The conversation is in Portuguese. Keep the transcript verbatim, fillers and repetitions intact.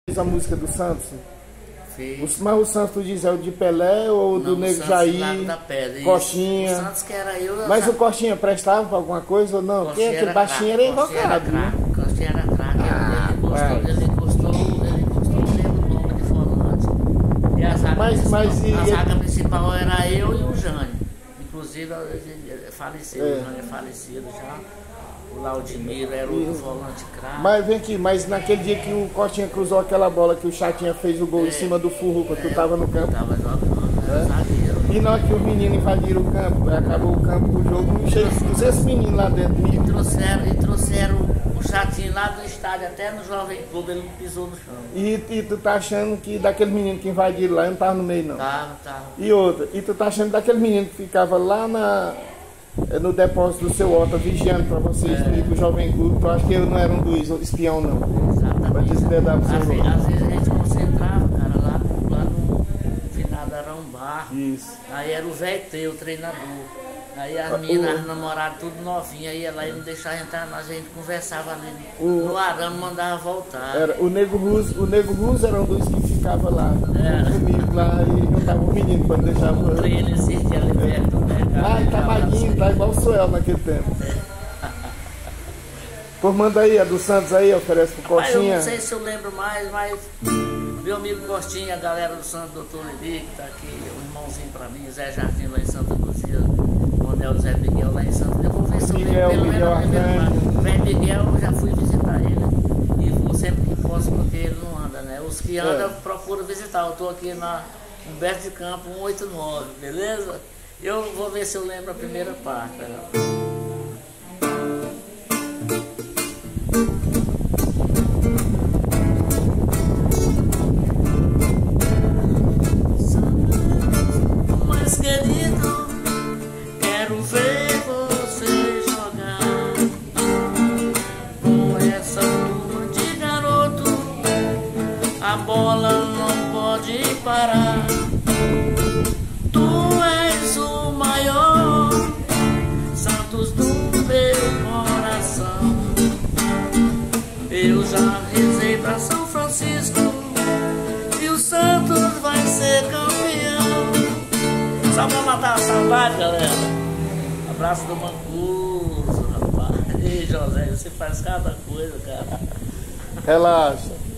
A música do Santos? Fez. Mas o Santos tu diz é o de Pelé ou do Nego Jair, da pedra, Coxinha? O Santos que era eu. Mas já... o Coxinha prestava pra alguma coisa ou não? Porque aquele baixinho era invocado. O Coxinha era craque, Ah, ele encostou, ele encostou o dedo no nome de volante. E a zaga, mas, principal, mas, e, a zaga principal era eu e o Jânio. Inclusive, ele faleceu, é. o Jânio é falecido já. O Laudimiro era o volante craque. Mas vem aqui, mas naquele dia que o Coxinha cruzou aquela bola que o Chatinha fez o gol é, em cima do Furruca, é, tu tava no campo. Tava jogando, era é. zagueiro. E na hora que os meninos invadiram o campo, acabou o campo do jogo, cheio de duzentos meninos lá dentro. E trouxeram, e trouxeram o Chatinho lá do estádio, até no Jovem Clube, ele pisou no chão. E, e tu tá achando que daquele menino que invadiram lá, eu não tava no meio não? Tava, tava. E outra, e tu tá achando daquele menino que ficava lá na... no depósito do seu Otto, vigiando para vocês é. ir pro Jovem Clube, tu acha que eu não era um dos espião, não? Exatamente. Às, às, vezes, às vezes a gente concentrava, cara, lá, lá no finado Arambá. Isso. Aí era o velho Teu, o treinador. Aí as meninas, as namoradas, tudo novinha, ia lá e não deixava entrar, mas a gente conversava ali o, no arame, mandava voltar. Era, o Nego Rus, o Nego Rus era um dos que ficava lá, é. comigo lá, e juntava o menino quando deixava. O treino existia ali perto, né? Ah, tá maguinho, tá igual o Suel naquele tempo. Pô, manda aí, a do Santos aí, oferece pro Coxinha. Mas eu não sei se eu lembro mais, mas meu amigo Costinha, a galera do Santos, doutor Levi, que tá aqui, um irmãozinho pra mim, Zé Jardim lá em Santa Luzia, o Anel Zé Miguel lá em Santa. Eu vou ver se eu lembro, pelo menos o Velho Miguel, eu já fui visitar ele, e vou sempre que posso, porque ele não anda, né? Os que andam, é. procuro visitar. Eu tô aqui na Humberto de Campo cento e oitenta e nove, beleza? Eu vou ver se eu lembro a primeira parte. Né? Mais querido, quero ver você jogar com essa turma de garoto. A bola não pode parar. Eu já rezei pra São Francisco e o Santos vai ser campeão. Só pra matar a saudade, galera. Abraço do Mancuso, rapaz. Ei, José, você faz cada coisa, cara. Relaxa.